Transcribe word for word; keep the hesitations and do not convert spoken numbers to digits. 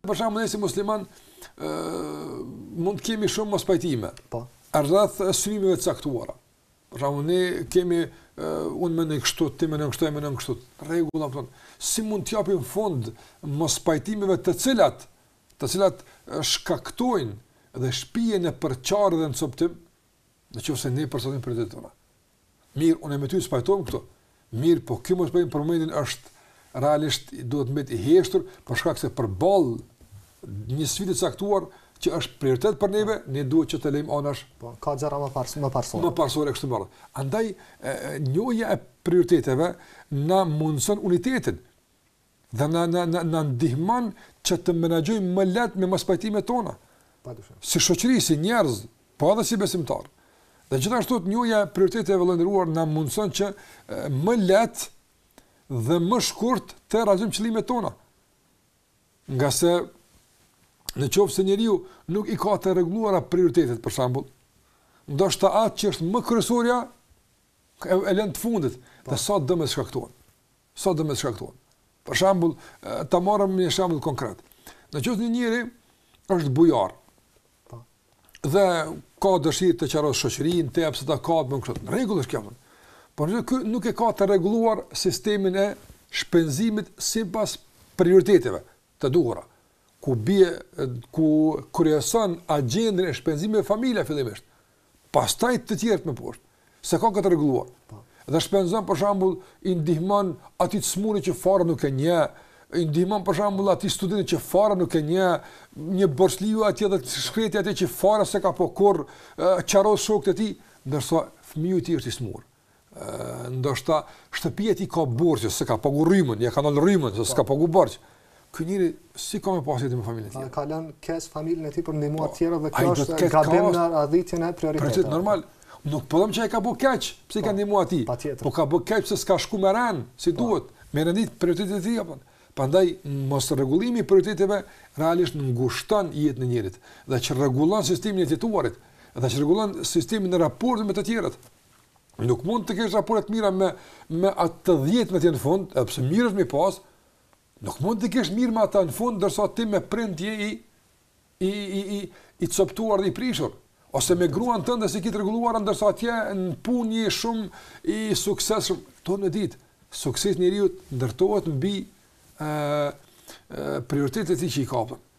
Për shembull, ne si musliman ë mund të kemi shumë mos pajtime. Po. Rreth synimeve të caktuara. Për shembull, ne kemi uh, unë mendoj kështu, ti mendon kështu, e mendon kështu. Rregulla, thon. Si mund të japim fund mos pajtimeve të cilat, të cilat shkaktojnë dhe shpijen e përçarë dhe në coptim, nëse ne përsotim për të tona. Mirë, unë me ty spajtojmë këtu. Mirë, po kjo mos bëjmë për momentin është realisht duhet të mbet i heshtur për shkak se përballë një sfidë të caktuar që është prioritet për neve, ne duhet që të lejmë anash. Po, ka gjëra më pas më parsore. Më parsore kështu më radh. Andaj njohja e prioriteteve na mundson unitetin dhe na na na, na ndihmon që të menaxhojmë më lehtë me mospajtimet tona. Padyshim. Si shoqëri, si njerëz, po edhe si besimtar. Dhe gjithashtu njohja e prioriteteve vëllëndëruar na mundson që e, më lehtë dhe më shkurt të realizojmë qëllimet tona. Nga se në qoftë se njeriu nuk i ka të rregulluara prioritetet, për shembull, ndoshta atë që është më kryesorja e, e lën të fundit, dhe sa dëmet shkaktuan. Sa dëmet shkaktuan. Për shembull, ta marrim një shembull konkret. Në qoftë një njeri është bujar. Po. Dhe ka dëshirë të qarosë shoqërinë, të pse ta ka më kështu. Në rregull është kjo. Por nuk, nuk e ka të rregulluar sistemin e shpenzimit sipas prioriteteve të duhura. Ku bie ku kryeson agjendën e shpenzimeve familja fillimisht. Pastaj të tjerët më poshtë. Se ka këtë rregulluar. Po. Dhe shpenzon për shembull i ndihmon atij të smurit që fare nuk e njeh, i ndihmon për shembull atij studentit që fare nuk e njeh, një borxhliu atij dhe shkreti atij që fare s'e ka po kurr, qaros shokët e tij, ndërsa fëmiu i tij është i smur. Ë ndoshta shtëpia e tij ka borxhe, s'e ka pagu rrymën, ja ka ndal rrymën, se s'ka pagu borxh. Ky njeri si ka më pasur me familjen e tij? Ka lënë keq familjen e tij për ndihmuar të tjerë dhe ai kjo do të është ketë gabim kaos. në radhitjen e prioriteteve. Normal. Nuk po them që ai ka bëu keq, pse i ka ndihmuar atij. Po ka bëu keq se s'ka shku me ran, si duhet, me rendit prioritetet e tij apo. Prandaj mos rregullimi i prioriteteve realisht ngushton jetën e njerit dhe që rregullon sistemin e jetuarit, dhe që rregullon sistemin e raportit me të tjerët. Nuk mund të kesh raporte të mira me me atë të dhjetë në fund, edhe pse mirë është me pas, nuk mund të kesh mirë me ata në fund ndërsa ti me prind je i i i i i coptuar dhe i prishur. Ose me gruan tënde si kitë rregulluar ndërsa atje në punë je shumë i suksesshëm. Tonë ditë, suksesi i njeriu ndërtohet mbi ë prioritetet e tij që i kapën.